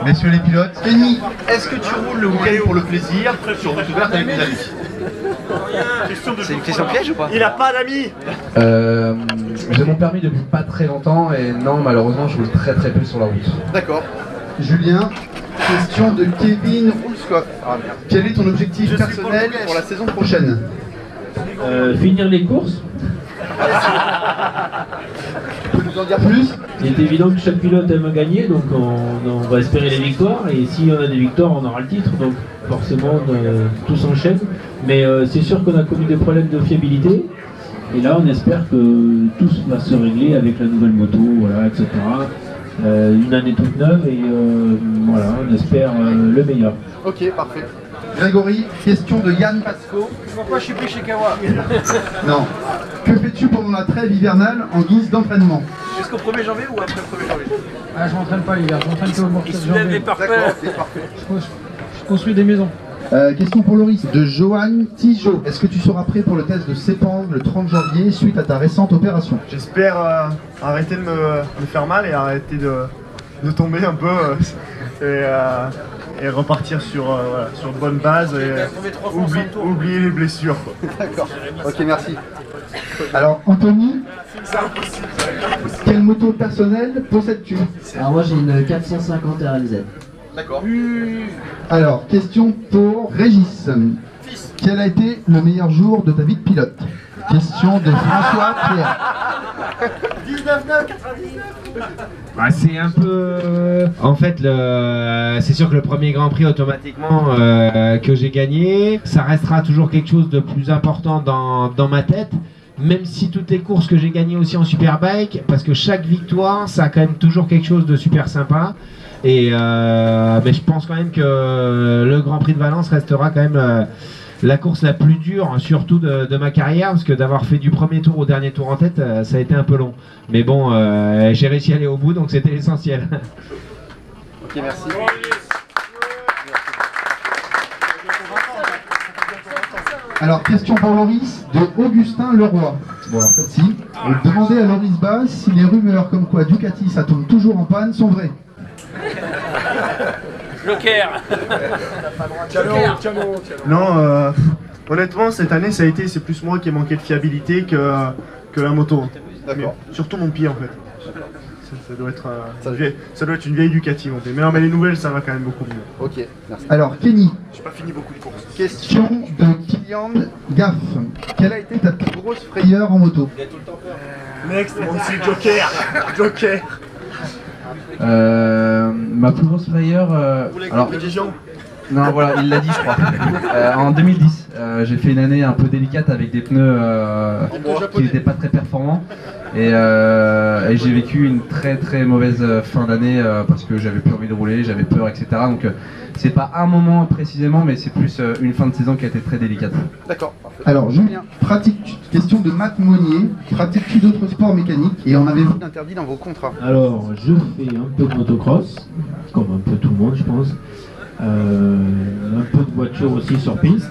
Messieurs les pilotes, Kenny, est-ce que tu roules le week-end pour le plaisir sur route ouverte avec tes amis? C'est une question piège ou pas? Il a pas d'amis. J'ai mon permis depuis pas très longtemps et non, malheureusement, je roule très peu sur la route. D'accord. Julien, question de Kevin Roulscoff. Quel est ton objectif personnel pour la saison prochaine? Finir les courses. Tu peux nous en dire plus? Il est évident que chaque pilote aime gagner, donc on va espérer les victoires, et s'il y en a des victoires, on aura le titre, donc forcément tout s'enchaîne. Mais c'est sûr qu'on a connu des problèmes de fiabilité, et là on espère que tout va se régler avec la nouvelle moto, voilà, etc. Une année toute neuve, et voilà, on espère le meilleur. Ok, parfait. Grégory, question de Yann Pasco. Pourquoi je suis plus chez Kawa? Non. Que fais-tu pendant la trêve hivernale en guise d'entraînement? Jusqu'au 1er janvier ou après le 1er janvier? Ah, je m'entraîne pas l'hiver, je m'entraîne que au mois de Il soulève les parpaings. D'accord, c'est parfait. Je construis des maisons. Question pour Loris, de Johan Tijo. Est-ce que tu seras prêt pour le test de Sepang le 30 janvier suite à ta récente opération? J'espère arrêter de me faire mal et arrêter de tomber un peu et repartir sur de bonnes bases et oublier les blessures. D'accord. Ok, merci. Alors, Anthony, quelle moto personnelle possèdes-tu? Alors moi j'ai une 450 RLZ. D'accord. Alors, question pour Régis. Quel a été le meilleur jour de ta vie de pilote? Question de François Pierre. 19,99. C'est un peu... En fait, c'est sûr que le premier Grand Prix automatiquement que j'ai gagné, ça restera toujours quelque chose de plus important dans ma tête. Même si toutes les courses que j'ai gagnées aussi en Superbike, parce que chaque victoire, ça a quand même toujours quelque chose de super sympa. Et mais je pense quand même que le Grand Prix de Valence restera quand même la course la plus dure, surtout de ma carrière, parce que d'avoir fait du premier tour au dernier tour en tête, ça a été un peu long. Mais bon, j'ai réussi à aller au bout, donc c'était l'essentiel. Ok, merci. Alors, question pour Loris, de Augustin Leroy. Bon, alors celle-ci. Demandez à Loris Bass si les rumeurs comme quoi Ducati ça tombe toujours en panne sont vraies. Joker. Non, honnêtement cette année c'est plus moi qui ai manqué de fiabilité que la moto. D'accord. Surtout mon pied en fait. Ça doit être une vieille Ducati mon pied. Mais non, mais les nouvelles ça va quand même beaucoup mieux. Ok, merci. Alors Kenny, J'ai pas fini beaucoup de courses. question de Kylian Gaff. Quelle a été ta plus grosse frayeur en moto? Next, mon petit Joker. Joker. Ma plus grosse frayeur... alors, non, voilà, il l'a dit, je crois. En 2010, j'ai fait une année un peu délicate avec des pneus qui n'étaient pas très performants. Et j'ai vécu une très mauvaise fin d'année parce que j'avais plus envie de rouler, j'avais peur, etc. Donc c'est pas un moment précisément, mais c'est plus une fin de saison qui a été très délicate. D'accord. Alors Julien, question de Matt Monnier, pratiques-tu d'autres sports mécaniques et en avez-vous d'interdits dans vos contrats? Alors, je fais un peu de motocross, comme un peu tout le monde, je pense. Un peu de voiture aussi sur piste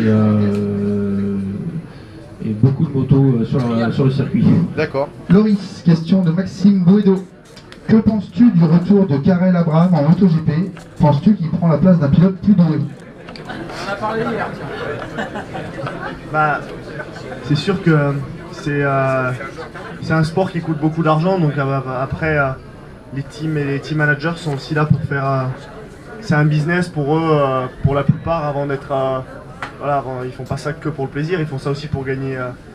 et beaucoup de motos sur le circuit. D'accord. Loris, question de Maxime Boedo. Que penses-tu du retour de Karel Abraham en MotoGP? Penses-tu qu'il prend la place d'un pilote plus doué? On en a parlé hier, tiens. Bah, c'est sûr que c'est un sport qui coûte beaucoup d'argent, donc après les teams et les team managers sont aussi là pour faire... c'est un business pour eux, pour la plupart, avant d'être... voilà, ils font pas ça que pour le plaisir, ils font ça aussi pour gagner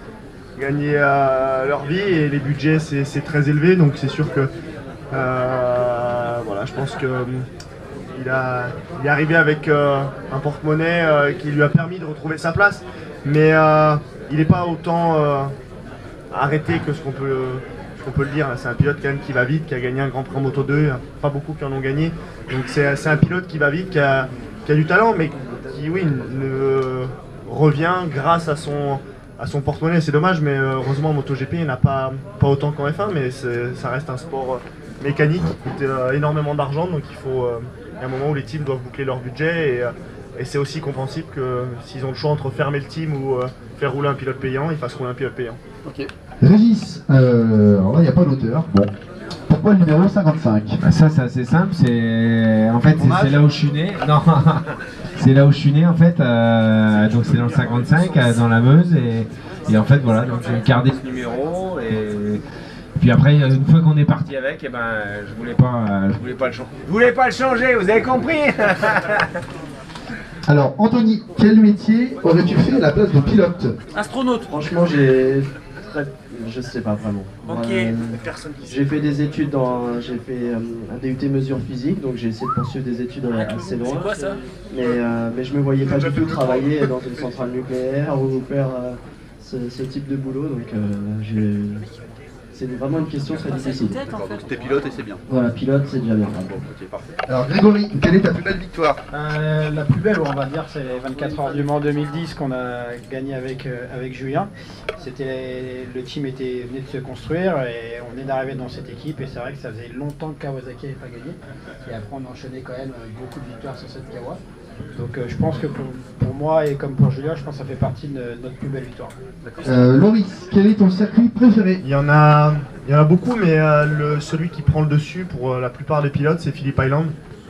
leur vie, et les budgets c'est très élevé, donc c'est sûr que voilà, je pense que il est arrivé avec un porte-monnaie qui lui a permis de retrouver sa place, mais il n'est pas autant arrêté que ce qu'on peut le dire. C'est un pilote quand même qui va vite, qui a gagné un Grand Prix en Moto 2, pas beaucoup qui en ont gagné, donc c'est un pilote qui va vite, qui a du talent, mais qui oui, revient grâce à son porte-monnaie. C'est dommage, mais heureusement en MotoGP il n'y en a pas autant qu'en F1, mais ça reste un sport mécanique qui coûte énormément d'argent, donc il faut un moment où les teams doivent boucler leur budget, et c'est aussi compréhensible que s'ils ont le choix entre fermer le team ou faire rouler un pilote payant, ils fassent rouler un pilote payant. Ok. Régis, alors là il n'y a pas d'auteur. Bon. Pourquoi le numéro 55? Bah ça c'est assez simple, c'est en fait c'est là où je suis né. Non, c'est là où je suis né en fait. Donc c'est dans le 55, dans la Meuse et en fait voilà, donc j'ai gardé ce numéro et puis après une fois qu'on est parti avec, et ben je voulais pas le changer. Je voulais pas le changer, vous avez compris? Alors Anthony, quel métier aurais-tu fait à la place de pilote? Astronaute. Franchement, je sais pas vraiment. Ok. J'ai fait des études j'ai fait un DUT mesure physique, donc j'ai essayé de poursuivre des études assez loin. C'est quoi ça? Mais je me voyais pas du tout travailler dans une centrale nucléaire ou faire ce type de boulot, donc c'est vraiment une question très difficile. D'accord, donc t'es pilote et c'est bien. Voilà, pilote, c'est déjà bien. Ok, parfait. Alors Grégory, quelle est ta plus belle victoire? La plus belle, on va dire, c'est les 24 heures du Mans 2010 qu'on a gagné avec Julien. Le team venait de se construire et on venait d'arriver dans cette équipe et c'est vrai que ça faisait longtemps que Kawasaki n'avait pas gagné. Et après on enchaînait quand même beaucoup de victoires sur cette Kawa. Donc je pense que pour moi et comme pour Julien, je pense que ça fait partie de notre plus belle victoire. Loris, quel est ton circuit préféré? Il y en a beaucoup, mais celui qui prend le dessus pour la plupart des pilotes, c'est Phillip Island.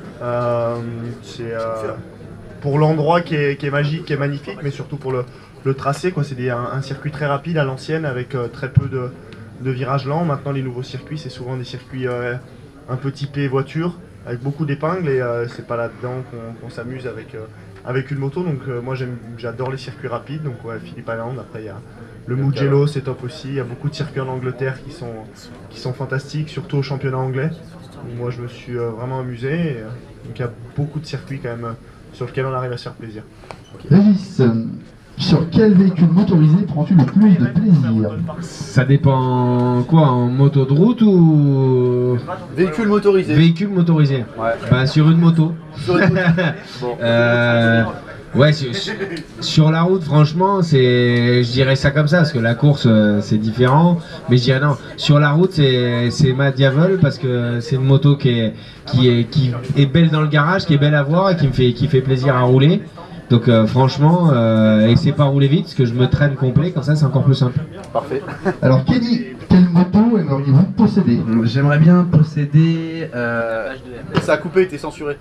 Pour l'endroit qui est magique, qui est magnifique, mais surtout pour le tracé. C'est un circuit très rapide à l'ancienne avec très peu de virages lents. Maintenant, les nouveaux circuits, c'est souvent des circuits un peu typés voiture, avec beaucoup d'épingles, et c'est pas là-dedans qu'on s'amuse avec une moto. Donc moi j'adore les circuits rapides, donc ouais, Phillip Island. Après il y a le Mugello, c'est top aussi. Il y a beaucoup de circuits en Angleterre qui sont fantastiques, surtout au championnat anglais. Donc, moi je me suis vraiment amusé, donc il y a beaucoup de circuits quand même sur lesquels on arrive à se faire plaisir. Régis, sur quel véhicule motorisé prends-tu le plus de plaisir? Ça dépend quoi, en moto de route ou Véhicule motorisé. véhicule motorisé? Ouais. Bah sur une moto. Sur une moto. Bon. Ouais, sur la route, franchement, je dirais ça comme ça, parce que la course, c'est différent. Mais je dirais non, sur la route, c'est ma Diavel, parce que c'est une moto qui est belle dans le garage, qui est belle à voir et qui fait plaisir à rouler. Donc franchement, et c'est pas rouler vite, parce que je me traîne complet, comme ça c'est encore plus simple. Parfait. Alors Kenny, quelle moto aimeriez-vous posséder? J'aimerais bien posséder Ça a coupé, t'es censuré.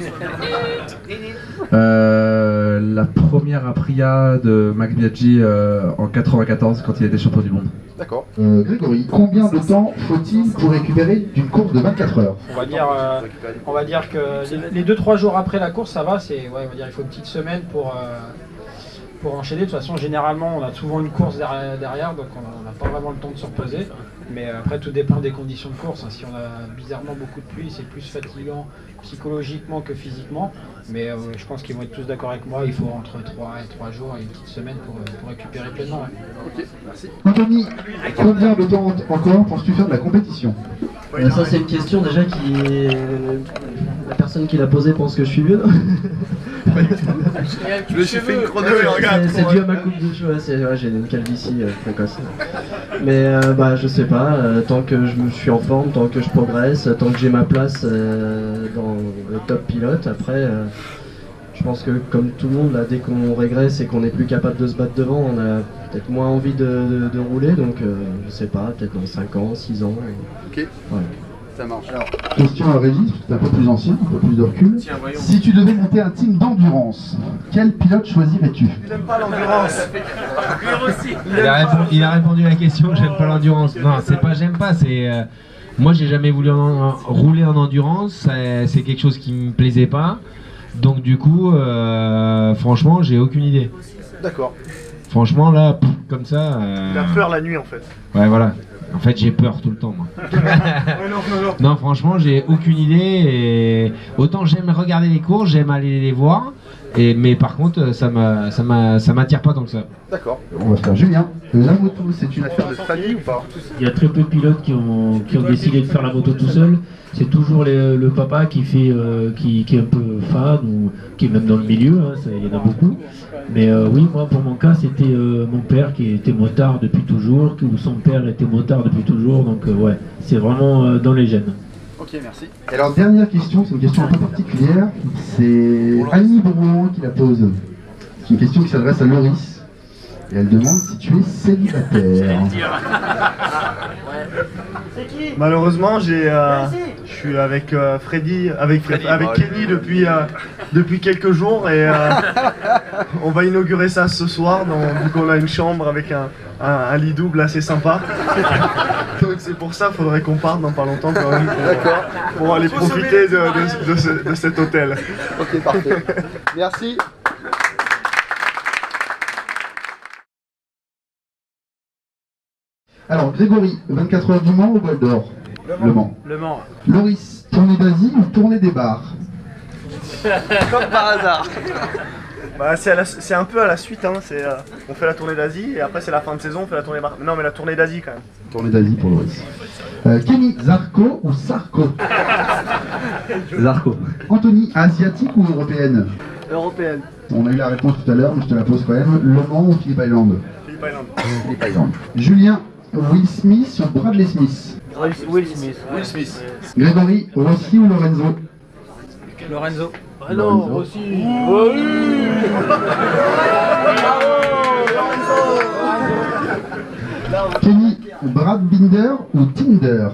la première Aprilia de Magnaggi en 94 quand il était champion du monde. D'accord. Grégory, combien de temps faut-il pour récupérer d'une course de 24 heures? On va dire que les 2-3 jours après la course, ça va. On va dire il faut une petite semaine pour enchaîner. De toute façon, généralement, on a souvent une course derrière, donc on n'a pas vraiment le temps de se reposer. Mais après, tout dépend des conditions de course. Si on a bizarrement beaucoup de pluie, c'est plus fatigant psychologiquement que physiquement. Mais je pense qu'ils vont être tous d'accord avec moi. Il faut entre 3 jours et une petite semaine pour récupérer pleinement. Ouais. Ok, merci. Anthony, combien de temps encore penses-tu faire de la compétition? Ça c'est une question déjà la personne qui l'a posée pense que je suis vieux. Je me suis fait une chrono et regarde. C'est dû à ma coupe de cheveux, j'ai une calvitie précoce. Mais je sais pas, tant que je suis en forme, tant que je progresse, tant que j'ai ma place dans le top pilote, après je pense que comme tout le monde, là, dès qu'on régresse et qu'on n'est plus capable de se battre devant, on a peut-être moins envie de rouler, donc je sais pas, peut-être dans 5 ans, 6 ans. Ok, ouais. Ça marche. Alors, question à Régis, c'est un peu plus ancien, un peu plus de recul. Tiens, voyons. Si tu devais monter un team d'endurance, quel pilote choisirais-tu? Il n'aime pas l'endurance. Il a répondu à la question, j'aime pas l'endurance. Non, c'est pas j'aime pas, c'est... moi j'ai jamais voulu rouler en endurance, c'est quelque chose qui me plaisait pas. Donc du coup, franchement, j'ai aucune idée. D'accord. Franchement là, comme ça... Il a peur la nuit en fait. Ouais voilà. En fait j'ai peur tout le temps moi. Non franchement j'ai aucune idée et autant j'aime regarder les courses, j'aime aller les voir, mais par contre ça m'attire pas tant que ça. D'accord. On va faire Julien. La moto, c'est une affaire de famille ou pas? Il y a très peu de pilotes qui ont décidé de faire la moto tout seul. C'est toujours le papa qui est un peu fan ou qui est même dans le milieu, hein, il y en a beaucoup. Mais oui, moi pour mon cas c'était mon père qui était motard depuis toujours, ou son père était motard depuis toujours, donc ouais, c'est vraiment dans les gènes. Ok, merci. Et alors dernière question, c'est une question un peu particulière, c'est Annie Bourron qui la pose. C'est une question qui s'adresse à Loris. Et elle demande si tu es célibataire. Malheureusement, je suis avec Freddy, avec Kenny depuis quelques jours et on va inaugurer ça ce soir, vu qu'on a une chambre avec un lit double assez sympa. Donc c'est pour ça, faudrait qu'on parte dans pas longtemps quand même pour aller profiter de cet hôtel. Ok, parfait. Merci. Alors, Grégory, 24 heures du Mans ou Bol d'Or? Le Mans. Le Mans. Loris, tournée d'Asie ou tournée des bars? Comme par hasard. Bah, c'est un peu à la suite, hein. On fait la tournée d'Asie et après c'est la fin de saison, on fait la tournée Non mais la tournée d'Asie quand même. Tournée d'Asie pour Loris. Kenny, Zarco ou Sarko? Zarco. Anthony, asiatique ou européenne? Européenne. On a eu la réponse tout à l'heure, mais je te la pose quand même. Le Mans ou Phillip Island? Phillip Island. Julien, Will Smith ou Bradley Smith? Will Smith. Will Smith. Grégory, Rossi ou Lorenzo? Lorenzo. Ah non, Rossi. Kenny, Brad Binder ou Tinder?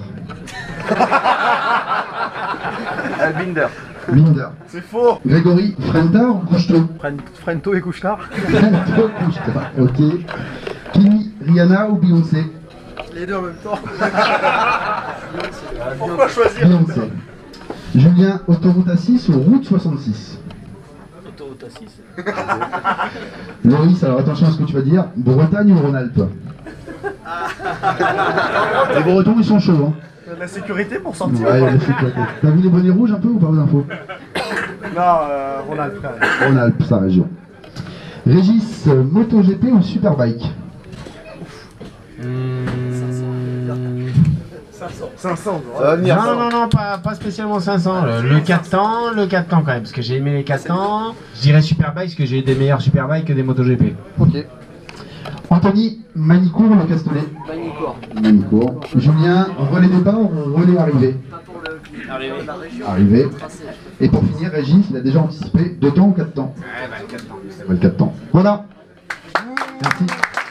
Binder. Binder. C'est faux. Grégory, Frenta ou Couche-Tôt? Frento et Couchetard. Frento, Couche-Tôt, ok. Kenny, Rihanna ou Beyoncé? Les deux en même temps. Pourquoi choisir? Beyoncé. Julien, autoroute A6 ou route 66? Autoroute A6. Loris, alors attention à ce que tu vas dire. Bretagne ou Rhône-Alpes? Les Bretons, ils sont chauds, hein. Il y a de la sécurité pour sortir. Ouais, il y a de la sécurité. T'as vu les bonnets rouges un peu ou pas aux infos? Non, Ronald, frère. Rhône-Alpes, sa région. Régis, MotoGP ou Superbike? 500. Ça va venir. Non, pas spécialement 500. Le 4 temps quand même, parce que j'ai aimé les 4 temps. Je dirais Superbike, parce que j'ai des meilleurs Superbike que des MotoGP. Ok. Anthony, Manicourt ou Le Castellet? Manicourt. Manicourt. Julien, relais départ ou relais arrivée? Arrivée. Et pour finir, Régis, il a déjà anticipé 2 temps ou 4 temps? 4 temps. Voilà. Merci.